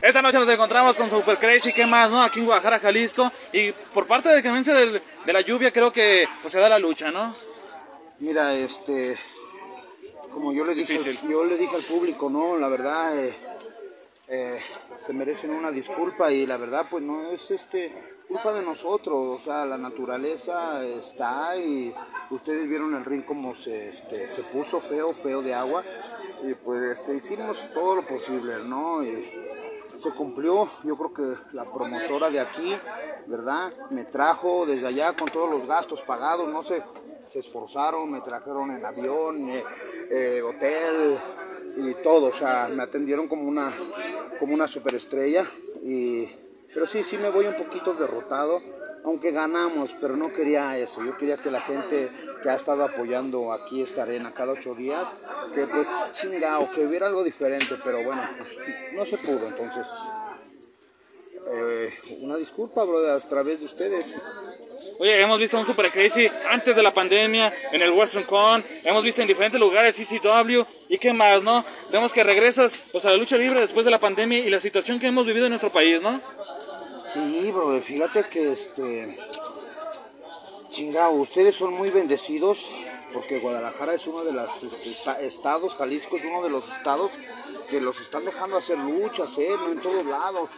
Esta noche nos encontramos con Super Crazy, ¿qué más, no? Aquí en Guadalajara, Jalisco. Y por parte de inclemencia de la lluvia, creo que pues, se da la lucha, ¿no? Mira, como yo le dije al público, ¿no? La verdad, se merecen una disculpa y la verdad, pues no es culpa de nosotros. O sea, la naturaleza está y ustedes vieron el ring como se puso feo de agua. Y pues hicimos todo lo posible, ¿no? Y se cumplió. Yo creo que la promotora de aquí, ¿verdad? Me trajo desde allá con todos los gastos pagados, no sé, se esforzaron, me trajeron en avión, hotel y todo, o sea, me atendieron como una superestrella. Pero sí me voy un poquito derrotado, aunque ganamos, pero no quería eso. Yo quería que la gente que ha estado apoyando aquí esta arena cada 8 días, que pues chingao, que hubiera algo diferente, pero bueno, pues no se pudo. Entonces, una disculpa, brother, a través de ustedes. Oye, hemos visto un Super Crazy antes de la pandemia, en el Western Con, hemos visto en diferentes lugares ECW, y qué más, ¿no? Vemos que regresas pues, a la lucha libre después de la pandemia y la situación que hemos vivido en nuestro país, ¿no? Sí, brother, fíjate que chingao, ustedes son muy bendecidos, porque Guadalajara es uno de los estados, Jalisco es uno de los estados que los están dejando hacer luchas, ¿no? En todos lados,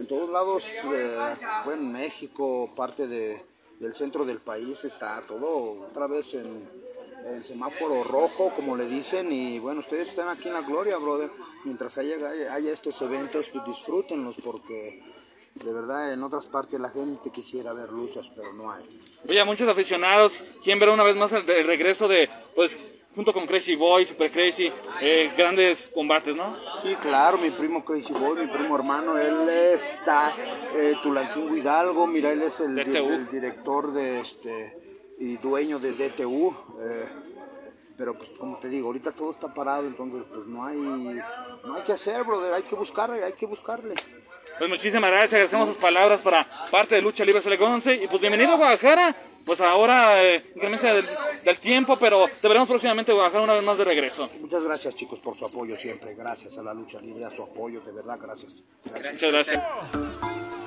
bueno, México, parte del centro del país, está todo otra vez en el semáforo rojo, como le dicen, y bueno, ustedes están aquí en la gloria, brother. Mientras haya estos eventos, pues disfrútenlos, porque de verdad en otras partes la gente quisiera ver luchas, pero no hay. Oye, muchos aficionados quieren ver una vez más el regreso de, pues, junto con Crazy Boy, Super Crazy, grandes combates, ¿no? Sí, claro, mi primo Crazy Boy, mi primo hermano, él está, Tulancingo Hidalgo, mira, él es el director y dueño de DTU, pero pues como te digo, ahorita todo está parado, entonces pues no hay que hacer, brother, hay que buscarle. Pues muchísimas gracias, agradecemos sus palabras para parte de Lucha Libre SL11 y pues bienvenido a Guadalajara, pues ahora inclemencia del tiempo, pero te veremos próximamente en Guadalajara una vez más de regreso. Muchas gracias, chicos, por su apoyo siempre, gracias a la Lucha Libre, a su apoyo, de verdad, gracias. Muchas gracias.